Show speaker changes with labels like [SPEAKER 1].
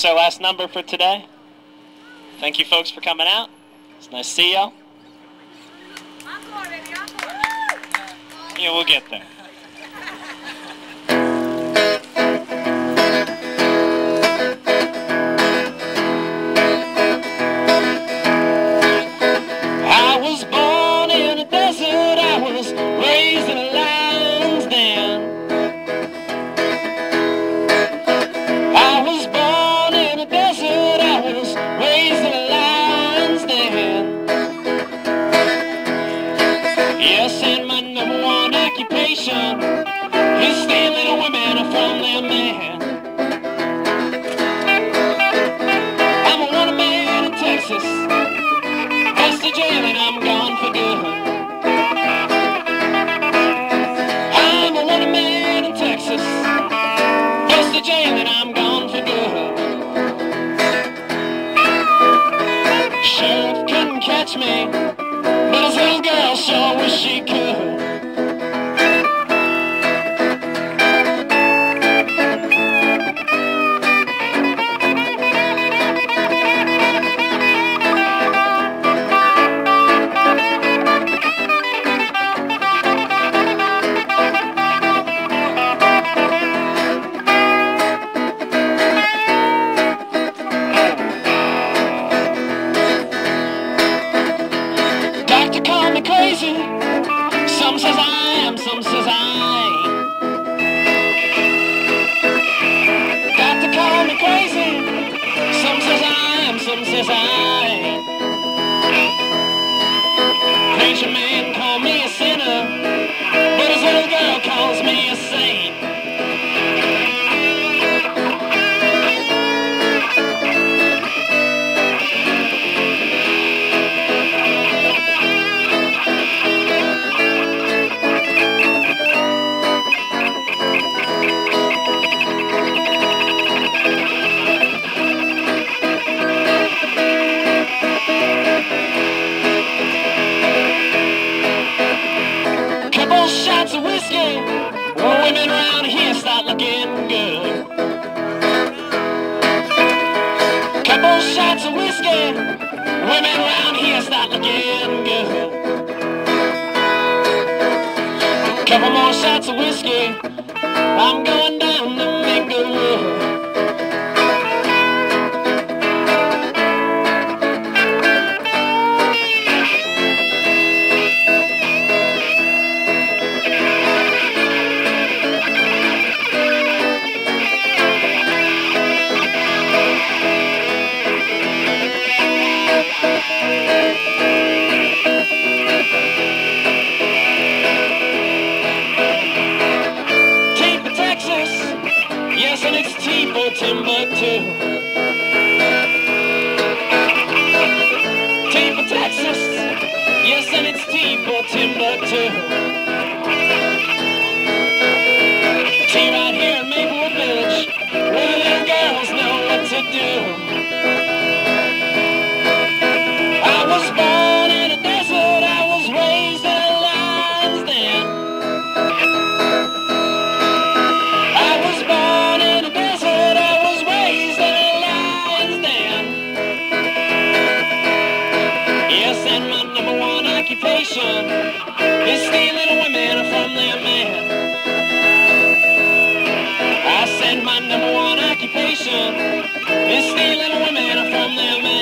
[SPEAKER 1] is our last number for today. Thank you folks for coming out. It's nice to see y'all. Yeah, we'll get there. I was born in a desert, I was raised in a lion's den. I was born in a desert, I was raised in a lion's den. Yes, and my number one occupation is stealing women from their men. I'm a wanted man in Texas, goes to jail and I'm gone for good. I'm a wanted man in Texas, goes to jail and I'm gone for good. Sheriff couldn't catch me, but his little girl sure wish she could. Doctor called me crazy. Some says I am, some says I ain't. Doctor called me crazy. Some says I am, some says I ain't. Preacher man called me a sinner, but his little girl calls me a saint. Couple shots of whiskey, women around here start looking good. Couple shots of whiskey, women around here start looking good. Couple more shots of whiskey, I'm going down to Minglewood. T for Texas, yes, and it's T for Timbuktu. T for Texas, yes, and it's T for Timbuktu. T right here in Maplewood Village, where the little girls know what to do. I was born in a desert, I was raised in a lion's den. I was born in a desert, I was raised in a lion's den. Yes, and my number one occupation is stealing women from their men. I said my number one occupation is stealing women from their men.